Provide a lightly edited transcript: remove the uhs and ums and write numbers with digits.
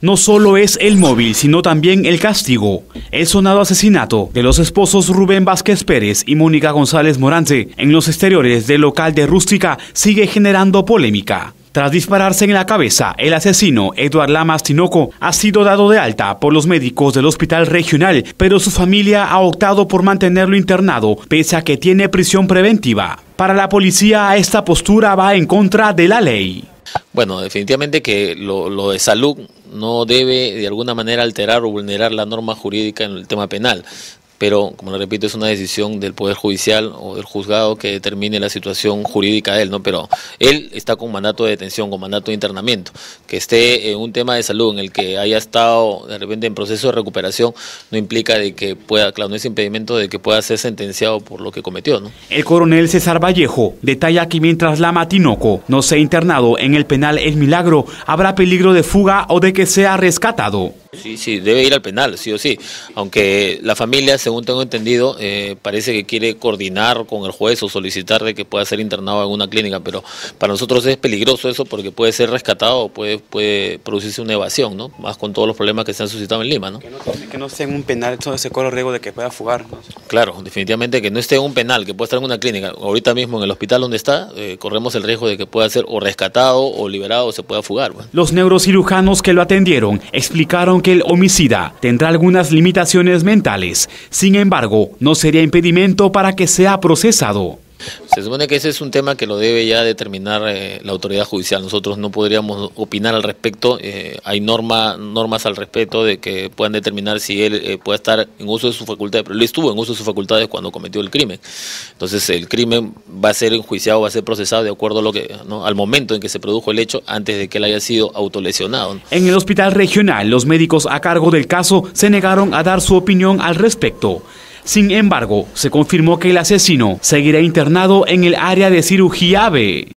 no solo es el móvil, sino también el castigo. El sonado asesinato de los esposos Rubén Vázquez Pérez y Mónica González Morante en los exteriores del local de Rústica sigue generando polémica. Tras dispararse en la cabeza, el asesino, Eduard Lamas Tinoco, ha sido dado de alta por los médicos del hospital regional, pero su familia ha optado por mantenerlo internado, pese a que tiene prisión preventiva. Para la policía, esta postura va en contra de la ley. Bueno, definitivamente que lo de salud no debe de alguna manera alterar o vulnerar la norma jurídica en el tema penal. Pero, como le repito, es una decisión del Poder Judicial o del juzgado que determine la situación jurídica de él, ¿no? Pero él está con mandato de detención, con mandato de internamiento. Que esté en un tema de salud en el que haya estado de repente en proceso de recuperación no implica de que pueda, claro, no es impedimento de que pueda ser sentenciado por lo que cometió, ¿no? El coronel César Vallejo detalla que mientras Lama Tinoco no sea internado en el penal El Milagro, habrá peligro de fuga o de que sea rescatado. Sí, debe ir al penal, sí o sí, aunque la familia, según tengo entendido, parece que quiere coordinar con el juez o solicitar de que pueda ser internado en una clínica, pero para nosotros es peligroso eso porque puede ser rescatado o puede producirse una evasión, ¿no? Más con todos los problemas que se han suscitado en Lima, ¿no? Que no esté en un penal, entonces se corre el riesgo de que pueda fugar, ¿no? Claro, definitivamente que no esté en un penal, que pueda estar en una clínica. Ahorita mismo en el hospital donde está, corremos el riesgo de que pueda ser o rescatado o liberado o se pueda fugar, ¿no? Los neurocirujanos que lo atendieron explicaron que el homicida tendrá algunas limitaciones mentales. Sin embargo, no sería impedimento para que sea procesado. Se supone que ese es un tema que lo debe ya determinar la autoridad judicial. Nosotros no podríamos opinar al respecto. Hay normas al respecto de que puedan determinar si él puede estar en uso de sus facultades, pero él estuvo en uso de sus facultades cuando cometió el crimen. Entonces el crimen va a ser enjuiciado, va a ser procesado de acuerdo a lo que, ¿no?, al momento en que se produjo el hecho, antes de que él haya sido autolesionado, ¿no? En el hospital regional, los médicos a cargo del caso se negaron a dar su opinión al respecto. Sin embargo, se confirmó que el asesino seguirá internado en el área de cirugía B.